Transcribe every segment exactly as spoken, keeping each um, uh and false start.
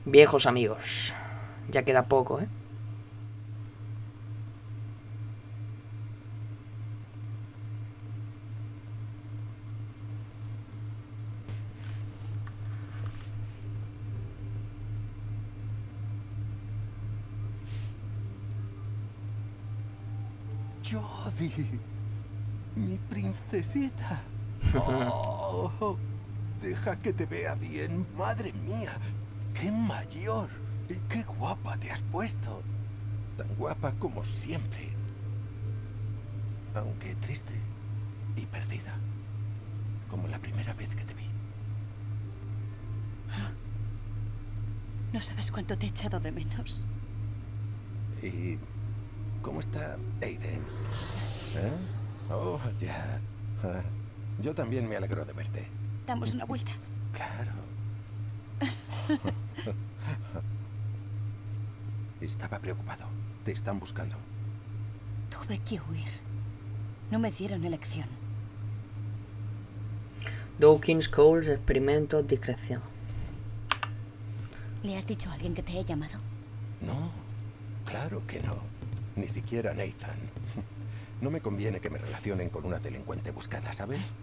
Viejos amigos. Ya queda poco, ¿eh? Jodie, mi princesita. Oh, deja que te vea bien, madre mía. ¡Qué mayor! Y qué guapa te has puesto. Tan guapa como siempre. Aunque triste y perdida. Como la primera vez que te vi. No sabes cuánto te he echado de menos. ¿Y cómo está Aiden? ¿Eh? Oh, ya. Ah, yo también me alegro de verte. Damos una vuelta. Claro. Estaba preocupado. Te están buscando. Tuve que huir. No me dieron elección. Dawkins, Coles, experimento, discreción. ¿Le has dicho a alguien que te he llamado? No, claro que no. Ni siquiera Nathan. No me conviene que me relacionen con una delincuente buscada, ¿sabes?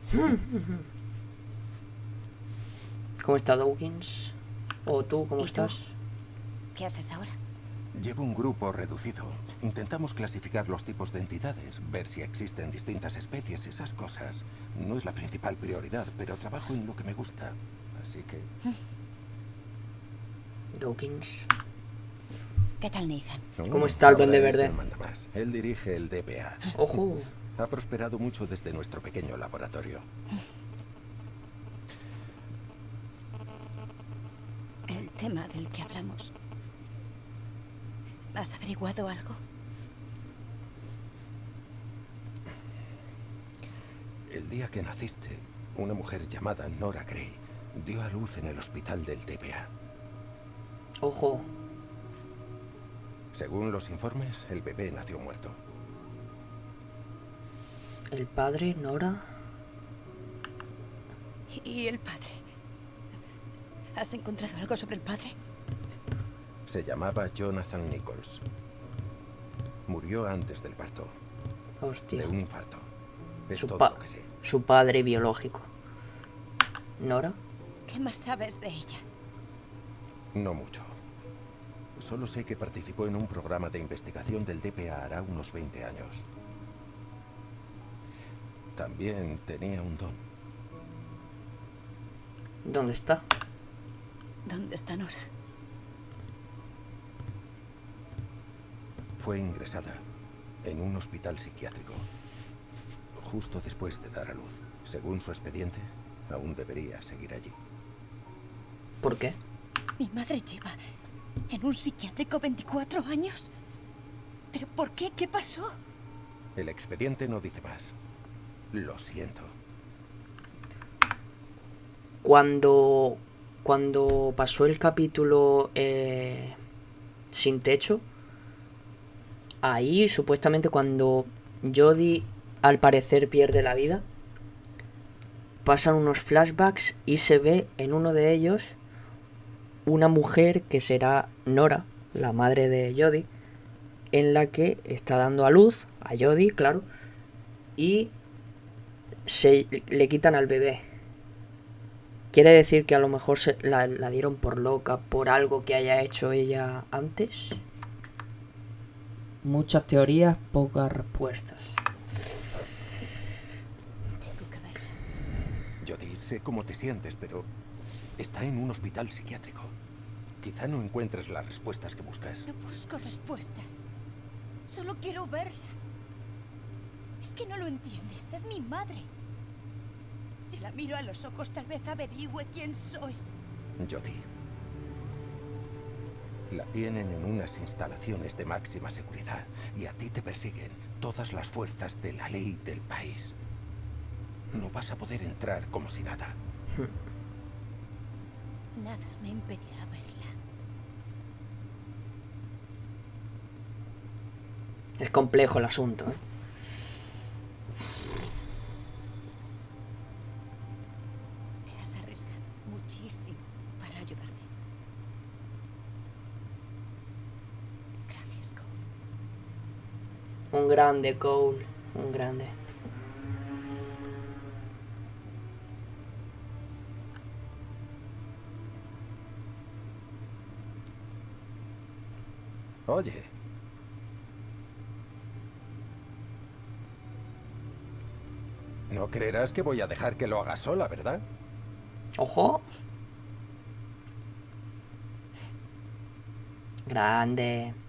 ¿Cómo está Dawkins? ¿O tú, cómo ¿Y tú? estás? ¿Qué haces ahora? Llevo un grupo reducido. Intentamos clasificar los tipos de entidades, ver si existen distintas especies, esas cosas. No es la principal prioridad, pero trabajo en lo que me gusta. Así que... Dawkins. ¿Qué tal, Nathan? ¿Cómo está el Ahora Duende él Verde? se manda más. Él dirige el D B A. Ojo. Ha prosperado mucho desde nuestro pequeño laboratorio. El tema del que hablamos. ¿Has averiguado algo? El día que naciste, una mujer llamada Nora Gray dio a luz en el hospital del D B A. Ojo. Según los informes, el bebé nació muerto. El padre, Nora. ¿Y el padre? ¿Has encontrado algo sobre el padre? Se llamaba Jonathan Nichols. Murió antes del parto. Hostia. De un infarto. Es Su, todo pa lo que sé. su padre biológico. ¿Nora? ¿Qué más sabes de ella? No mucho. Solo sé que participó en un programa de investigación del D P A hará unos veinte años. También tenía un don. ¿Dónde está? ¿Dónde está Nora? Fue ingresada en un hospital psiquiátrico justo después de dar a luz. Según su expediente, aún debería seguir allí. ¿Por qué? Mi madre lleva en un psiquiátrico veinticuatro años. ¿Pero por qué? ¿Qué pasó? El expediente no dice más. Lo siento. Cuando... Cuando pasó el capítulo eh, Sin Techo, ahí supuestamente cuando Jodie al parecer pierde la vida, pasan unos flashbacks y se ve en uno de ellos una mujer que será Nora, la madre de Jodie, en la que está dando a luz a Jodie, claro, y se le quitan al bebé. Quiere decir que a lo mejor se la, la dieron por loca por algo que haya hecho ella antes. Muchas teorías, pocas respuestas. Tengo que verla. Jodie, sé cómo te sientes, pero está en un hospital psiquiátrico. Quizá no encuentres las respuestas que buscas. No busco respuestas. Solo quiero verla. Es que no lo entiendes. Es mi madre. Si la miro a los ojos, tal vez averigüe quién soy. Jodie. La tienen en unas instalaciones de máxima seguridad y a ti te persiguen todas las fuerzas de la ley del país. No vas a poder entrar como si nada. Nada me impedirá verla. Es complejo el asunto, ¿eh? Te has arriesgado muchísimo para ayudarme. Un grande, Cole. Un grande. Oye. No creerás que voy a dejar que lo haga sola, ¿verdad? Ojo. Grande.